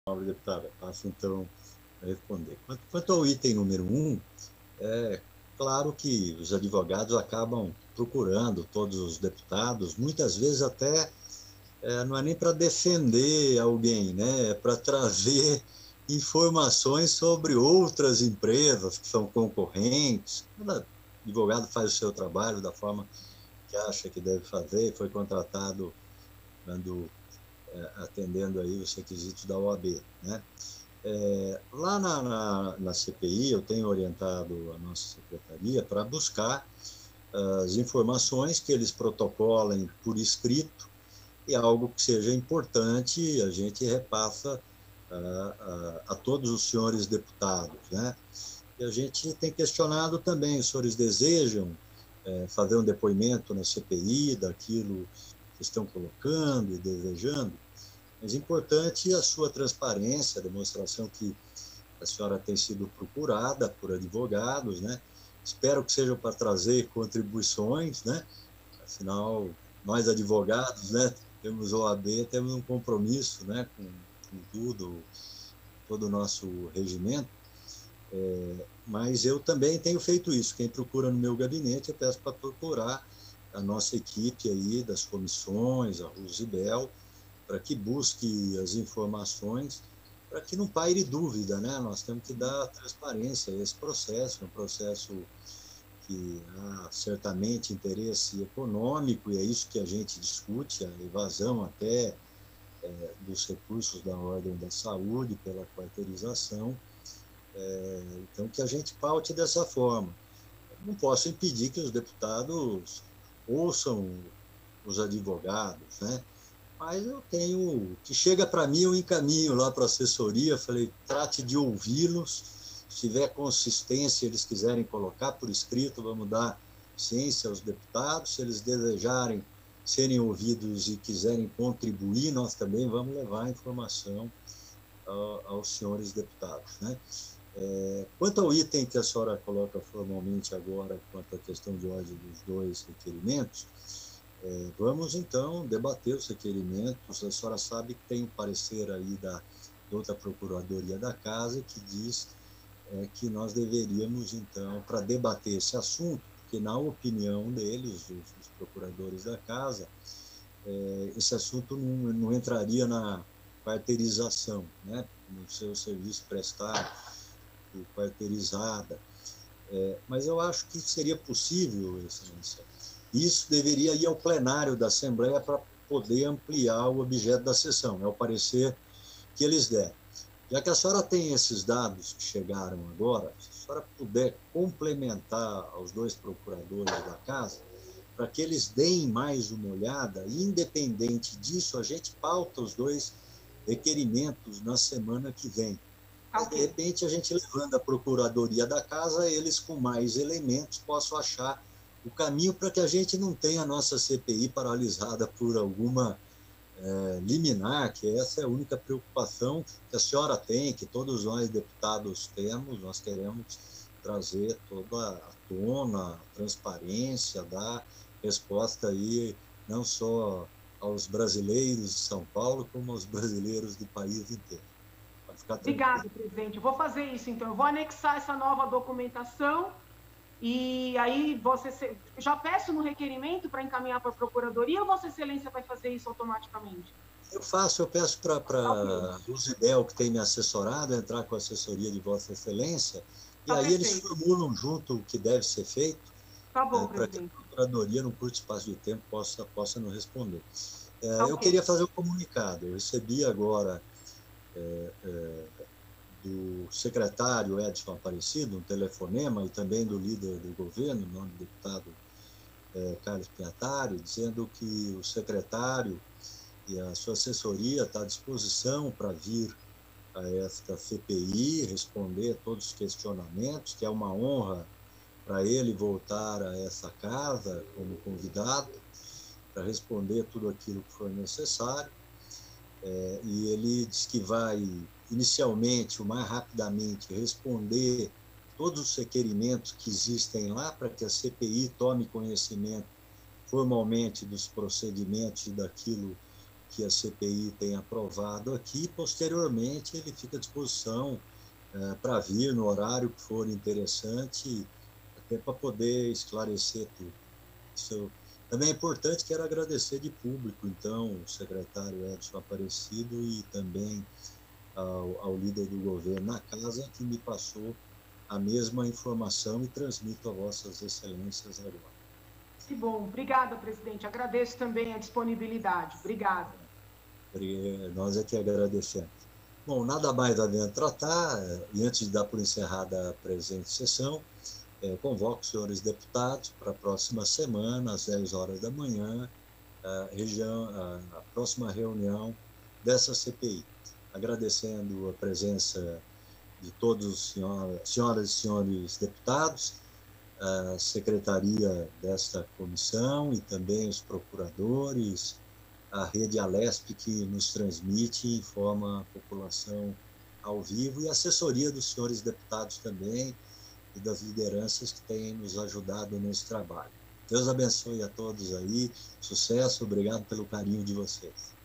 Nobre deputada, passo então a responder. Quanto ao item número 1, é claro que os advogados acabam procurando todos os deputados, muitas vezes até não é nem para defender alguém, né? É para trazer informações sobre outras empresas que são concorrentes. Cada advogado faz o seu trabalho da forma que acha que deve fazer, foi contratado quando atendendo aí os requisitos da OAB, né? Lá na CPI, eu tenho orientado a nossa secretaria para buscar as informações que eles protocolem por escrito e algo que seja importante, a gente repassa a todos os senhores deputados, né? E a gente tem questionado também, os senhores desejam fazer um depoimento na CPI daquilo que estão colocando e desejando, mas importante a sua transparência, a demonstração que a senhora tem sido procurada por advogados, né? Espero que seja para trazer contribuições, né? Afinal, nós advogados, né, temos OAB, temos um compromisso, né, com tudo, todo o nosso regimento, mas eu também tenho feito isso. Quem procura no meu gabinete, eu peço para procurar a nossa equipe aí das comissões, a Rusibel, para que busque as informações, para que não paire dúvida, né? Nós temos que dar transparência a esse processo, é um processo que há certamente interesse econômico, e é isso que a gente discute, a evasão até dos recursos da ordem da saúde pela quarteirização, então que a gente paute dessa forma. Não posso impedir que os deputados ouçam os advogados, né? Mas eu tenho, que chega para mim, eu encaminho lá para a assessoria, falei, trate de ouvi-los, se tiver consistência, eles quiserem colocar por escrito, vamos dar ciência aos deputados, se eles desejarem serem ouvidos e quiserem contribuir, nós também vamos levar a informação aos senhores deputados, né? Quanto ao item que a senhora coloca formalmente agora, quanto à questão de ordem dos dois requerimentos, vamos, então, debater os requerimentos. A senhora sabe que tem um parecer aí da outra Procuradoria da Casa que diz que nós deveríamos, então, para debater esse assunto, porque, na opinião deles, os procuradores da Casa, esse assunto não entraria na quarteirização, né? No seu serviço prestado, quarteirizada. Mas eu acho que seria possível, Excelência. Isso deveria ir ao plenário da Assembleia para poder ampliar o objeto da sessão, é o parecer que eles deram. Já que a senhora tem esses dados que chegaram agora, se a senhora puder complementar aos dois procuradores da Casa, para que eles deem mais uma olhada, e, independente disso, a gente pauta os dois requerimentos na semana que vem. Mas, de repente, a gente levando a Procuradoria da Casa, eles com mais elementos possam achar o caminho para que a gente não tenha a nossa CPI paralisada por alguma liminar, que essa é a única preocupação que a senhora tem, que todos nós deputados temos, nós queremos trazer toda a tona, a transparência, dar resposta aí não só aos brasileiros de São Paulo, como aos brasileiros do país inteiro. Pode ficar tranquilo. Obrigada, presidente. Eu vou fazer isso, então. Eu vou anexar essa nova documentação e aí já peço no requerimento para encaminhar para a Procuradoria ou Vossa Excelência vai fazer isso automaticamente? Eu peço para a Rusibel, que tem me assessorado, entrar com a assessoria de Vossa Excelência, e aí eles formulam junto o que deve ser feito, para que a Procuradoria, num curto espaço de tempo, possa nos responder. Eu queria fazer um comunicado. Eu recebi agora do secretário Edson Aparecido um telefonema, e também do líder do governo, o nome do deputado Carlos Piatari, dizendo que o secretário e a sua assessoria está à disposição para vir a esta CPI, responder todos os questionamentos, que é uma honra para ele voltar a essa casa como convidado, para responder tudo aquilo que for necessário. E ele diz que vai, inicialmente, o mais rapidamente, responder todos os requerimentos que existem lá, para que a CPI tome conhecimento formalmente dos procedimentos e daquilo que a CPI tem aprovado aqui. Posteriormente, ele fica à disposição para vir no horário que for interessante, até para poder esclarecer tudo. Isso também é importante. Quero agradecer de público, então, o secretário Edson Aparecido e também ao líder do governo na casa, que me passou a mesma informação e transmito a vossas excelências agora. Que bom. Obrigada, presidente. Agradeço também a disponibilidade. Obrigada. Nós é que agradecemos. Bom, nada mais havendo tratar, e antes de dar por encerrada a presente sessão, convoco os senhores deputados para a próxima semana, às 10 horas da manhã, a próxima reunião dessa CPI. Agradecendo a presença de todos os senhoras e senhores deputados, a secretaria desta comissão e também os procuradores, a rede Alesp, que nos transmite e informa a população ao vivo, e a assessoria dos senhores deputados também e das lideranças que têm nos ajudado nesse trabalho. Deus abençoe a todos aí, sucesso, obrigado pelo carinho de vocês.